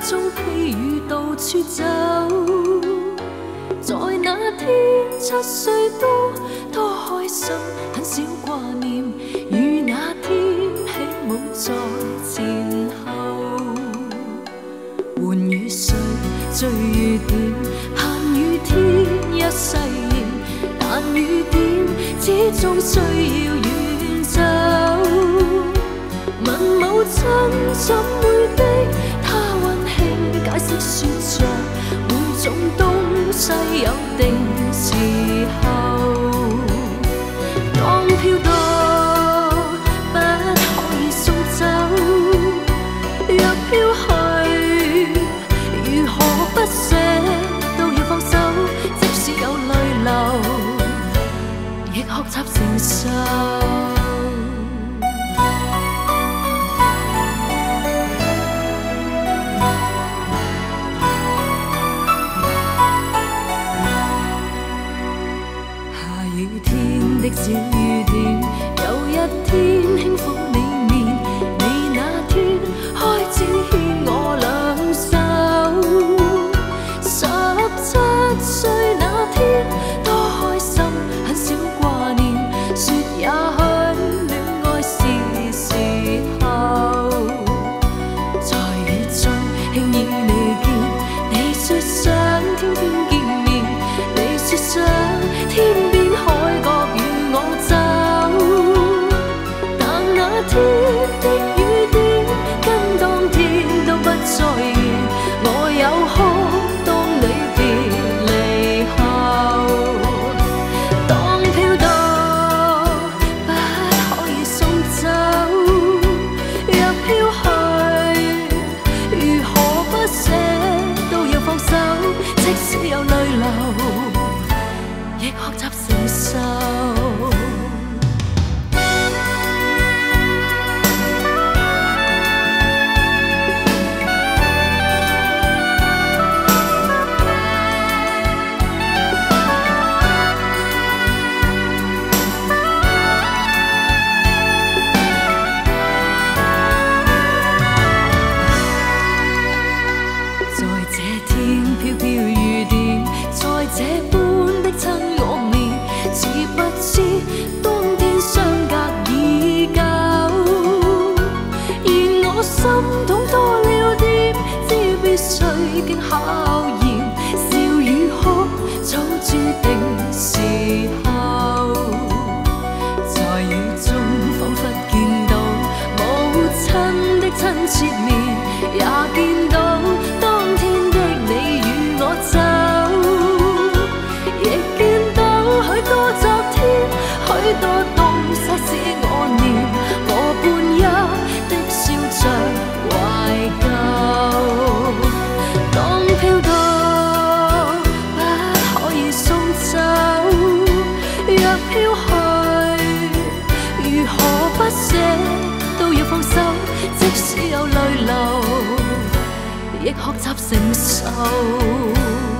中披雨到处走。在那天7歲多開心，很少掛念，與那天起舞在前後。換與誰醉與點，盼與天一世緣，但與點始終需要遠走。問母親怎會的，她溫馨解釋說着，每種東西有定時候。當飄多不可以送走，若飄去如何不捨都要放手，即使有淚流，亦學習承受。的小雨點，有一天輕撫你面，你那天開始牽我兩手。17歲那天多開心，很少掛念，說也許戀愛是時候。在雨中輕易你見，你說想天天見面，你說想天邊海角我走，但那天的雨點跟當天都不再遠，我有哭當你別離後。當飄到不可以送走，若飄去如何不捨都要放手，即使有淚流，亦學習承受。在這天飄飄雨點，在這般的親我面，似不知當天相隔已久。而我心痛多了點，知必須經考驗，笑與哭早注定時候。在雨中彷彿見到母親的親切面，也見到當天的你與我走，亦見到許多昨天，許多東西使我念，我半一的笑着懷舊。當飄到不可以送走，若飄去如何不捨都要放手，即使有淚流，亦學習承受。